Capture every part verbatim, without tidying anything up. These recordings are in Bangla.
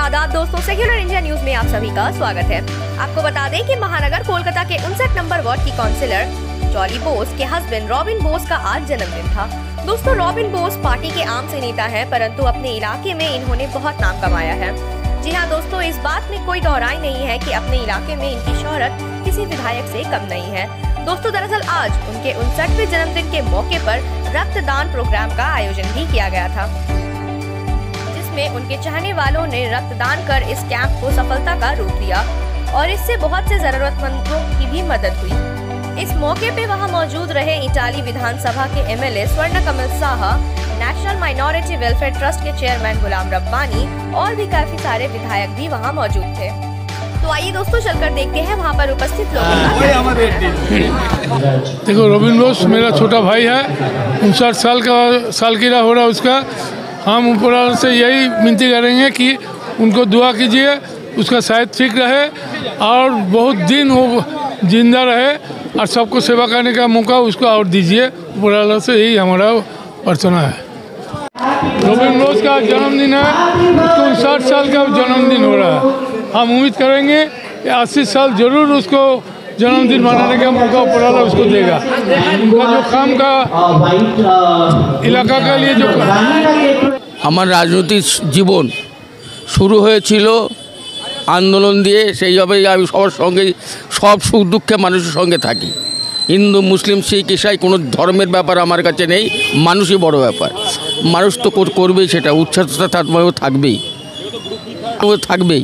आदाब दोस्तों, सेक्युलर इंडिया न्यूज में आप सभी का स्वागत है। आपको बता दें कि महानगर कोलकाता के उनसठ नंबर वार्ड की काउंसिलर जॉली बोस के हस्बैंड रॉबिन बोस का आज जन्मदिन था। दोस्तों, रॉबिन बोस पार्टी के आम से नेता है, परंतु अपने इलाके में इन्होंने बहुत नाम कमाया है। जी हाँ दोस्तों, इस बात में कोई दोहराई नहीं है कि अपने इलाके में इनकी शोहरत किसी विधायक से कम नहीं है। दोस्तों, दरअसल आज उनके उनसठवें जन्मदिन के मौके पर रक्तदान प्रोग्राम का आयोजन भी किया गया था, जिसमें उनके चाहने वालों ने रक्तदान कर इस कैंप को सफलता का रूप दिया और इससे बहुत से जरूरतमंदों की भी मदद हुई। इस मौके पे वहां मौजूद रहे इटाली विधानसभा के MLA Swarna Kamal Saha, national minority welfare trust के चेयरमैन गुलाम रब्बानी और भी काफी सारे विधायक भी वहां मौजूद थे। तो आइए दोस्तों, चलकर देखते हैं वहां पर उपस्थित लोगों का। देखो, रॉबिन बोस मेरा छोटा भाई है, उनसठ साल का सालगिरह हो रहा है उसका। हम ऊपर वाले से यही विनती करेंगे कि उनको दुआ कीजिए, उसका सेहत ठीक रहे और बहुत दिन वो जिंदा रहे और सबको सेवा करने का मौका उसको और दीजिए। ऊपर वाले से यही हमारा प्रार्थना है। रॉबिन बोस का जन्मदिन है, उसको उनसठ साल का जन्मदिन हो रहा है। हम उम्मीद करेंगे कि अस्सी साल जरूर उसको जन्मदिन मनाने का मौका ऊपर वाला उसको देगा। उनका जो काम का इलाका के लिए जो আমার রাজনৈতিক জীবন শুরু হয়েছিল আন্দোলন দিয়ে। সেইভাবেই আমি সবার সঙ্গে সব সুখ দুঃখে মানুষের সঙ্গে থাকি। হিন্দু মুসলিম শিখ ইসাই কোনো ধর্মের ব্যাপার আমার কাছে নেই, মানুষই বড় ব্যাপার। মানুষ তো করবেই, সেটা উচ্ছ্বাসটা থাকবেই থাকবেই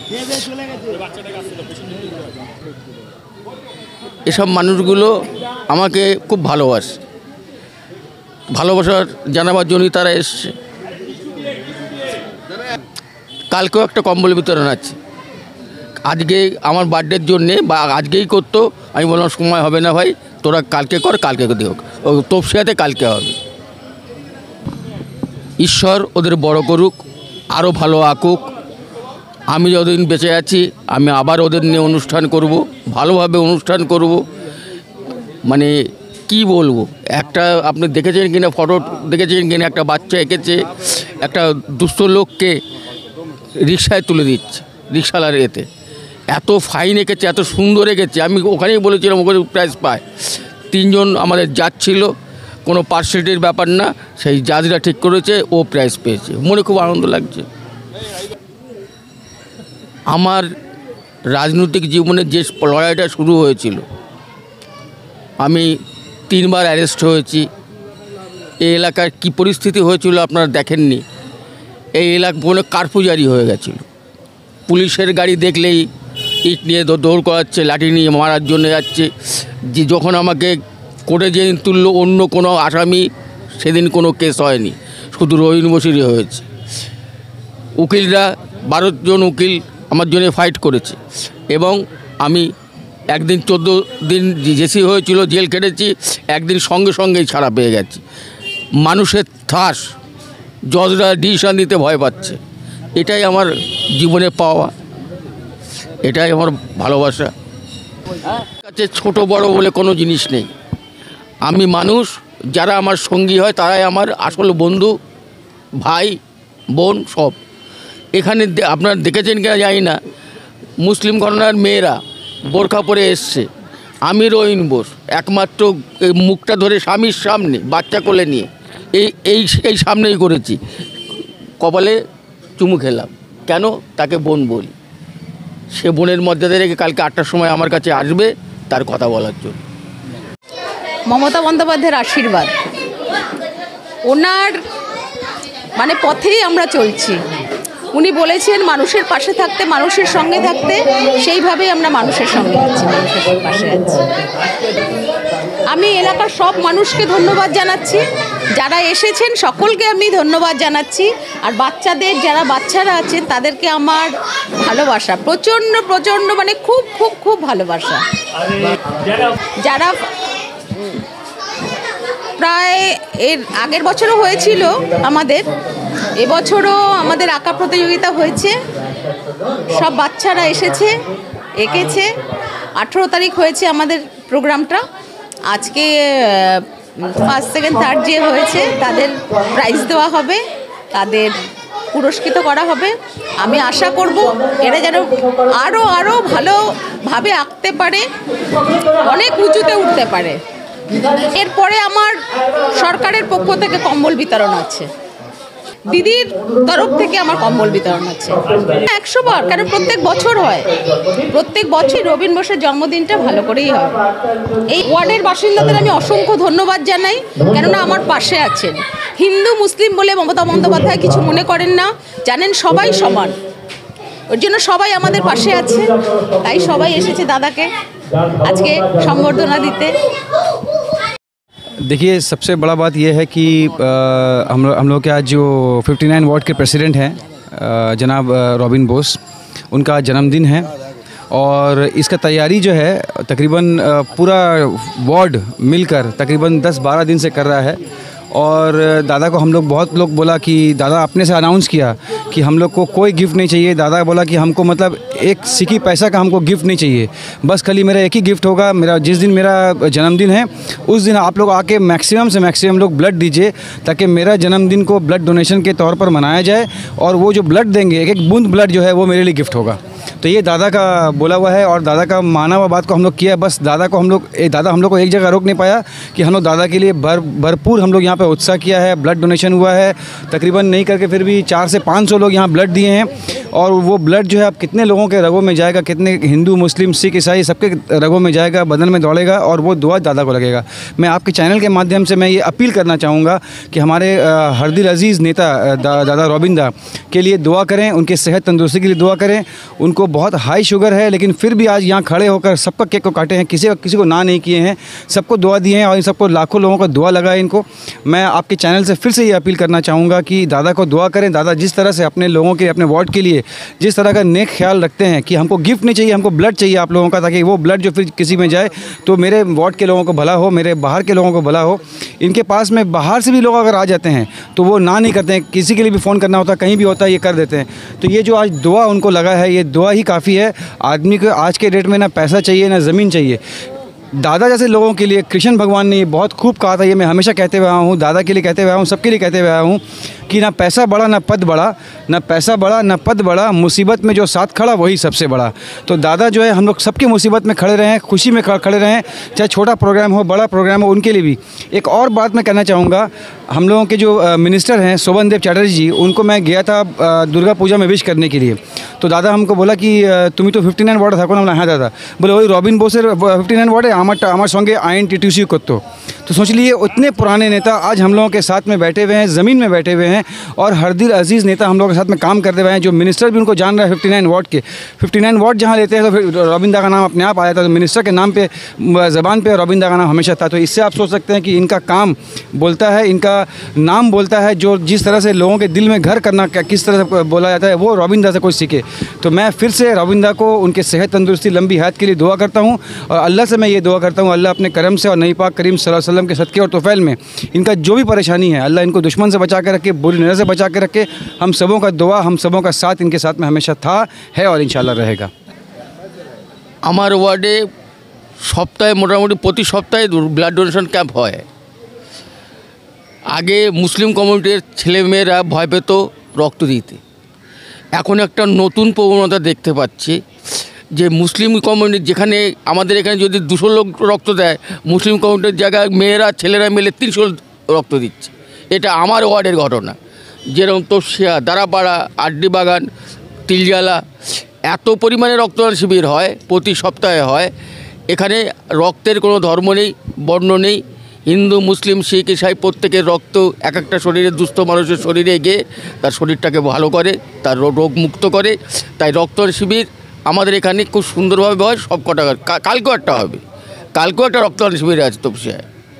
এসব মানুষগুলো আমাকে খুব ভালোবাসে, ভালোবাসার জানাবার জন্যই তারা এসছে। কালকেও একটা কম্বল বিতরণ আছে, আজকে আমার বার্থডের জন্যে বা আজকেই করতো। আমি বললাম সময় হবে না ভাই, তোরা কালকে কর, কালকে দিও। ও তপসিয়াতে কালকে হবে। ঈশ্বর ওদের বড় করুক, আরও ভালো আঁকুক। আমি যতদিন বেঁচে আছি আমি আবার ওদের নিয়ে অনুষ্ঠান করব, ভালোভাবে অনুষ্ঠান করব। মানে কি বলবো, একটা আপনি দেখেছেন কিনা, ফটো দেখেছেন কিনা, একটা বাচ্চা এঁকেছে একটা দুস্থ লোককে রিক্সায় তুলে দিচ্ছে, রিক্সাওয়ালার এতে এত ফাইন এঁকেছে, এত সুন্দর এঁকেছে। আমি ওখানেই বলেছিলাম ওখানে প্রাইজ পায়। তিনজন আমাদের জাজ ছিল, কোনো পার্সেন্টের ব্যাপার না, সেই জাজরা ঠিক করেছে, ও প্রাইজ পেয়েছে। মনে খুব আনন্দ লাগছে। আমার রাজনৈতিক জীবনের যে লড়াইটা শুরু হয়েছিল, আমি তিনবার অ্যারেস্ট হয়েছি। এই এলাকার কী পরিস্থিতি হয়েছিল আপনারা দেখেননি। এই এলাকা কোনো কারফুজারি হয়ে গেছিল। পুলিশের গাড়ি দেখলেই ইট নিয়ে দৌড় করাচ্ছে, লাঠি নিয়ে মারার জন্য যাচ্ছে। যে যখন আমাকে কোর্টে যেদিন তুললো, অন্য কোনো আসামি সেদিন কোনো কেস হয়নি, শুধু রবিন বসিরই হয়েছে। উকিলরা বারো জন উকিল আমার জন্য ফাইট করেছে এবং আমি একদিন চোদ্দো দিন জেসি হয়েছিল, জেল কেটেছি, একদিন সঙ্গে সঙ্গেই ছাড়া পেয়ে গেছি। মানুষের ত্রাস, জজরা ডিসিশন দিতে ভয় পাচ্ছে। এটাই আমার জীবনে পাওয়া, এটাই আমার ভালোবাসা। কাছে ছোট বড় বলে কোনো জিনিস নেই। আমি মানুষ, যারা আমার সঙ্গী হয় তারাই আমার আসল বন্ধু, ভাই বোন সব। এখানে আপনারা দেখেছেন কিনা জানি না, মুসলিম ঘরানার মেয়েরা বোরখা পরে এসছে। আমি রবিন বোস একমাত্র মুখটা ধরে স্বামীর সামনে বাচ্চা কোলে নিয়ে এই এই এই সামনেই করেছি, কপালে চুমু খেলাম। কেন? তাকে বোন বলি। সে বোনের মর্যাদা রেখে কালকে আটটার সময় আমার কাছে আসবে তার কথা বলার জন্য। মমতা বন্দ্যোপাধ্যায়ের আশীর্বাদ, ওনার মানে পথেই আমরা চলছি। উনি বলেছেন মানুষের পাশে থাকতে, মানুষের সঙ্গে থাকতে, সেইভাবেই আমরা মানুষের সঙ্গে আছি, মানুষের পাশে আছি। আমি এলাকার সব মানুষকে ধন্যবাদ জানাচ্ছি, যারা এসেছেন সকলকে আমি ধন্যবাদ জানাচ্ছি। আর বাচ্চাদের, যারা বাচ্চারা আছেন তাদেরকে আমার ভালোবাসা, প্রচণ্ড প্রচণ্ড মানে খুব খুব খুব ভালোবাসা। যারা প্রায় এর আগের বছরও হয়েছিল আমাদের, এবছরও আমাদের আঁকা প্রতিযোগিতা হয়েছে। সব বাচ্চারা এসেছে, এঁকেছে। আঠেরো তারিখ হয়েছে আমাদের প্রোগ্রামটা। আজকে ফার্স্ট সেকেন্ড থার্ড যে হয়েছে তাদের প্রাইজ দেওয়া হবে, তাদের পুরস্কৃত করা হবে। আমি আশা করব এরা যেন আরও আরও ভালোভাবে আঁকতে পারে, অনেক উঁচুতে উঠতে পারে। এরপরে আমার সরকারের পক্ষ থেকে কম্বল বিতরণ আছে, দিদির তরফ থেকে আমার কম্বল বিতরণ আছে একশো বার, কারণ প্রত্যেক বছর হয়, প্রত্যেক বছর রবীন বোসের জন্মদিনটা ভালো করেই হয়। এই ওয়ার্ডের বাসিন্দাদের আমি অসংখ্য ধন্যবাদ জানাই, কেননা আমার পাশে আছেন। হিন্দু মুসলিম বলে মমতা বন্দ্যোপাধ্যায় কিছু মনে করেন না, জানেন সবাই সমান, ওর জন্য সবাই আমাদের পাশে আছে, তাই সবাই এসেছে দাদাকে আজকে সম্বর্ধনা দিতে। देखिए, सबसे बड़ा बात यह है कि आ, हम लोग हम लोग के आज जो उनसठ वार्ड के प्रेसिडेंट हैं जनाब रॉबिन बोस, उनका जन्मदिन है और इसका तैयारी जो है तकरीबन पूरा वार्ड मिलकर तकरीबन दस बारह दिन से कर रहा है। और दादा को हम लोग बहुत लोग बोला कि दादा अपने से अनाउंस किया कि हम लोग को कोई गिफ्ट नहीं चाहिए। दादा बोला कि हमको मतलब एक सिक्की पैसा का हमको गिफ्ट नहीं चाहिए, बस खाली मेरा एक ही गिफ्ट होगा, मेरा जिस दिन मेरा जन्मदिन है उस दिन आप लोग आके मैक्सिमम से मैक्सिमम लोग ब्लड दीजिए, ताकि मेरा जन्मदिन को ब्लड डोनेशन के तौर पर मनाया जाए। और वो जो ब्लड देंगे, एक एक बूंद ब्लड जो है वो मेरे लिए गिफ्ट होगा। तो ये दादा का बोला हुआ है और दादा का माना हुआ बात को हम लोग किया। बस दादा को हम लोग दादा हम लोग को एक जगह रोक नहीं पाया कि हम लोग दादा के लिए भर भरपूर हम लोग यहाँ पे उत्साह किया है। ब्लड डोनेशन हुआ है तकरीबन नहीं करके फिर भी चार से पाँच सौ लोग यहाँ ब्लड दिए हैं। और वो ब्लड जो है अब कितने लोगों के रगों में जाएगा, कितने हिंदू मुस्लिम सिख ईसाई सबके रगों में जाएगा, बदन में दौड़ेगा और वो दुआ दादा को लगेगा। मैं आपके चैनल के माध्यम से मैं ये अपील करना चाहूँगा कि हमारे हरदिल अजीज़ नेता दा, दादा रॉबिन दा के लिए दुआ करें, उनके सेहत तंदुरुस्ती के लिए दुआ करें। उनको बहुत हाई शुगर है लेकिन फिर भी आज यहाँ खड़े होकर सबका केक को काटे हैं, किसी किसी को ना नहीं किए हैं, सबको दुआ दिए हैं और इन सबको लाखों लोगों का दुआ लगा है इनको। मैं आपके चैनल से फिर से ये अपील करना चाहूँगा कि दादा को दुआ करें। दादा जिस तरह से अपने लोगों के अपने वार्ड के लिए जिस तरह का नेक ख्याल रखते हैं कि हमको गिफ्ट नहीं चाहिए, हमको ब्लड चाहिए आप लोगों का, ताकि वो ब्लड जो फिर किसी में जाए तो मेरे वार्ड के लोगों को भला हो, मेरे बाहर के लोगों को भला हो। इनके पास में बाहर से भी लोग अगर आ जाते हैं तो वो ना नहीं करते हैं, किसी के लिए भी फ़ोन करना होता है, कहीं भी होता है, ये कर देते हैं। तो ये जो आज दुआ उनको लगा है, ये दुआ ही काफ़ी है। आदमी को आज के डेट में ना पैसा चाहिए ना ज़मीन चाहिए। दादा जैसे लोगों के लिए कृष्ण भगवान ने ये बहुत खूब कहा था, ये मैं हमेशा कहते हुआ हूँ, दादा के लिए कहते हुआ हूँ, सबके लिए कहते हुआ हूँ कि ना पैसा बड़ा ना पद बड़ा, ना पैसा बड़ा ना पद बड़ा, मुसीबत में जो साथ खड़ा वही सबसे बड़ा। तो दादा जो है हम लोग सबकी मुसीबत में खड़े रहें, खुशी में खड़े रहें, चाहे छोटा प्रोग्राम हो बड़ा प्रोग्राम हो, उनके लिए भी। एक और बात मैं कहना चाहूँगा, हम लोगों के जो मिनिस्टर हैं शोभन देव चैटर्जी जी, उनको मैं गया था दुर्गा पूजा में विश करने के लिए। तो दादा हमको बोला कि तुम्हें तो फिफ्टी नाइन वार्ड था ना, हाँ दादा, बोले वही रॉबिन बोसेर फिफ्टी नाइन वार्ड है আমার আমার সঙ্গে আইন টিটিসি করতো। तो सोच लिए उतने पुराने नेता आज हम लोगों के साथ में बैठे हुए हैं, ज़मीन में बैठे हुए हैं और हरदिल अजीज़ नेता हम लोगों के साथ में काम करते हुए हैं। जो मिनिस्टर भी उनको जान रहा है फिफ्टी नाइन वार्ड के, फिफ्टी नाइन वार्ड जहाँ लेते हैं तो फिर रॉबिन दा का नाम अपने आप आया था। तो मिनिस्टर के नाम पे ज़बान पे रॉबिन दा का नाम हमेशा था। तो इससे आप सोच सकते हैं कि इनका काम बोलता है, इनका नाम बोलता है। जो जिस तरह से लोगों के दिल में घर करना किस तरह से बोला जाता है वो रॉबिन दा से कोई सीखे। तो मैं फिर से रॉबिन दा को उनके सेहत तंदुरुस्ती लंबी हयात के लिए दुआ करता हूँ और अल्लाह से मैं ये दुआ करता हूँ, अल्लाह अपने करम से और नबी पाक करीम सल्लल्लाहु अलैहि वसल्लम के सदक़े और तोफ़ैल में इनका जो भी परेशानी है अल्लाह इनको दुश्मन से बचा के रखे, बुरी नज़र से बचा के रखे। हम सबों का दुआ, हम सबों का साथ इनके साथ में हमेशा था, है और इंशाल्लाह रहेगा। আমার ওয়ার্ডে সপ্তাহে মোটামুটি প্রতি সপ্তাহে ব্লাড ডোনেশন ক্যাম্প হয়। আগে মুসলিম কমিউনিটির ছেলেমেয়েরা ভয় পেত রক্ত দিতে, এখন একটা নতুন প্রবণতা দেখতে পাচ্ছি যে মুসলিম কমিউনিটি যেখানে আমাদের এখানে যদি দুশো লোক রক্ত দেয়, মুসলিম কমিউনিটির জায়গায় মেয়েরা ছেলেরা মিলে তিনশো রক্ত দিচ্ছে। এটা আমার ওয়ার্ডের ঘটনা। যেরকম তোষিয়া, দারাপাড়া, আড্ডি বাগান, তিলজালা এত পরিমাণে রক্তদান শিবির হয়, প্রতি সপ্তাহে হয়। এখানে রক্তের কোনো ধর্ম নেই, বর্ণ নেই, হিন্দু মুসলিম শিখ ইসাই প্রত্যেকের রক্ত এক একটা শরীরে দুস্থ মানুষের শরীরে গিয়ে তার শরীরটাকে ভালো করে, তার রোগ মুক্ত করে। তাই রক্তদান শিবির আমাদের এখানে খুব সুন্দরভাবে হয়। সব কটা কালকেও একটা হবে, কালকেও একটা রক্তদান শিবির আছে তপসিয়ায়।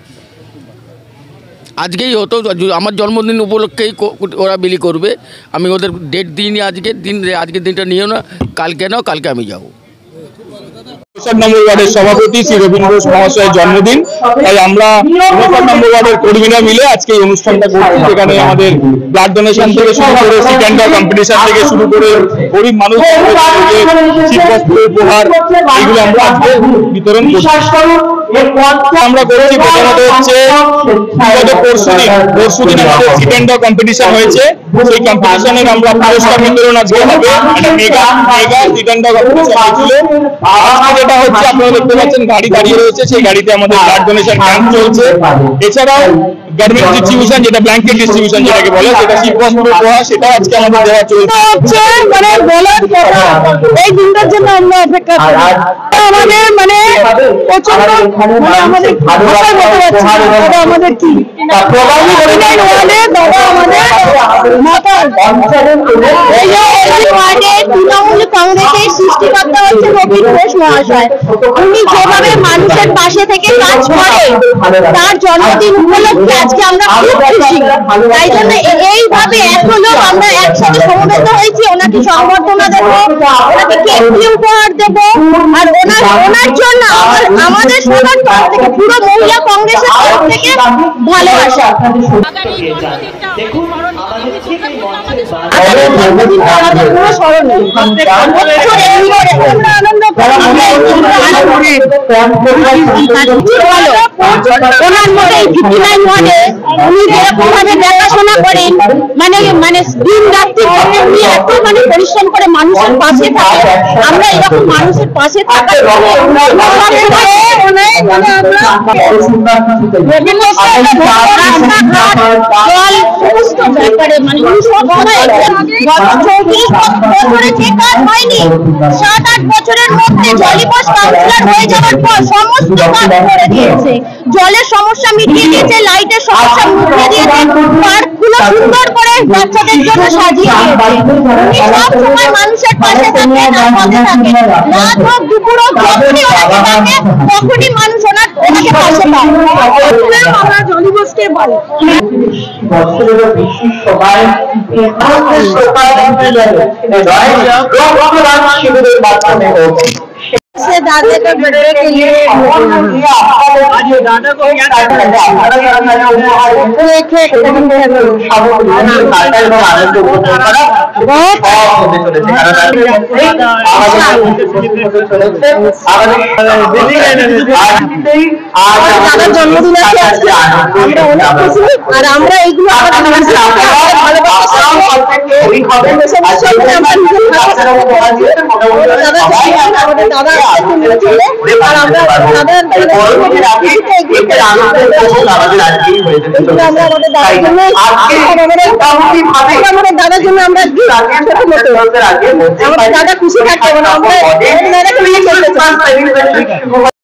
আজকেই হতো, আমার জন্মদিন উপলক্ষেই ওরা বিলি করবে। আমি ওদের ডেট দিইনি, আজকের দিন আজকের দিনটা নিও না, কালকে নাও, কালকে আমি যাবো। উনষাট নম্বর ওয়ার্ডের সভাপতি শ্রী রবীন ঘোষ মহাশয়ের জন্মদিন, তাই আমরা উনষাট নম্বর ওয়ার্ডের কর্মীরা মিলে আজকে এই অনুষ্ঠানটা করছি, যেখানে আমাদের ব্লাড ডোনেশন থেকে শুরু করে সিকেন্ডার কম্পিটিশন থেকে শুরু করে গরিব মানুষ শীতবস্ত্র উপহার এগুলো আমরা আজকে বিতরণ করছি। আমরা করেছি প্রথমত হচ্ছে গত পরশুদিন পরশুদিন আমাদের সিটেন্ডা কম্পিটিশন হয়েছে, সেই কম্পিটিশনের আমরা পুরস্কার বিতরণ আজকে হবে, একটা মেগা মেগা সিটেন্ডা কম্পিটিশন হয়েছিল। আজকে যেটা হচ্ছে আপনারা দেখতে পাচ্ছেন গাড়ি দাঁড়িয়ে রয়েছে, সেই গাড়িতে আমাদের ব্লাড ডোনেশন ক্যাম্প চলছে। এছাড়াও গার্মেন্ট ডিস্ট্রিবিউশন, যেটা ব্ল্যাঙ্কেট ডিস্ট্রিবিউশন যেটাকে বলে, সেটা শীতবস্ত্র উপহার, সেটা আজকে আমাদের দেওয়া চলছে। হচ্ছে মানে বলার কথা, এই দিনটার জন্য আমরা অপেক্ষা করি। আমাদের মানে প্রচন্ড মানে আমাদের ভাষায় বলতে পারছি না, দাদা আমাদের কি দাদা আমাদের মাতা। এই যে ওয়ার্ডে তৃণমূল কংগ্রেসের সৃষ্টিকর্তা হচ্ছে রবীন ঘোষ মহাশয়। উনি যেভাবে মানুষের পাশে থেকে কাজ করে, তার জন্মদিন উপলক্ষে আজকে আমরা খুব খুশি। তাই জন্য এইভাবে এখনো আমরা একসাথে সমবেত হয়েছি, ওনাকে সংবর্ধনা দেবো, ওনাকে কেক দিয়ে উপহার দেবো। আর ওনার ওনার জন্য আমাদের সবার তরফ থেকে, পুরো মহিলা কংগ্রেসের তরফ থেকে ভালোবাসা। আমাদের পুরো স্মরণীয় আনন্দ ওনার মধ্যে ফিফটি নাইন ওয়ার্ডে উনি যেরকম ভাবে দেখাশোনা করেন, মানে মানে দিন রাত্রি উনি এত মানে পরিশ্রম করে মানুষের পাশে থাকে। আমরা এরকম মানুষের পাশে থাকার সমস্ত ব্যাপারে মানে উনি সব সময় গত চৌত্রিশ বছরে যে কাজ হয়নি, সাত আট বছরের মধ্যে জলিপোষ কাউন্সিলর হয়ে যাওয়ার পর সমস্ত কাজ করে দিয়েছে। জলের সমস্যা মিটিয়ে দিয়েছে, লাইটের সমস্যা মিটিয়ে দিয়েছে, পার্কগুলো সুন্দর করে বাচ্চাদের জন্য সাজিয়ে দিয়েছে। উনি সব সময় মানুষের পাশে থাকেন, আমাদের থাকেন, রাত হোক দুপুর হোক, যখনই ওনাকে ডাকে তখনই মানুষ ওনার ওনাকে পাশে পায়। আমরা জলিপোষকে বলে বছরেরও বেশি সবাই শিবিরের মাধ্যমে হোক। से दादे को बड़े के लिए दादा को क्या करना है দাদার জন্মদিন আছে আজকে, আমরা অনেক খুশি। আর আমরা এইগুলো আমাদের দাদা আমরা আমাদের দাদার জন্য আমরা দাদা খুশি থাকতে আমরা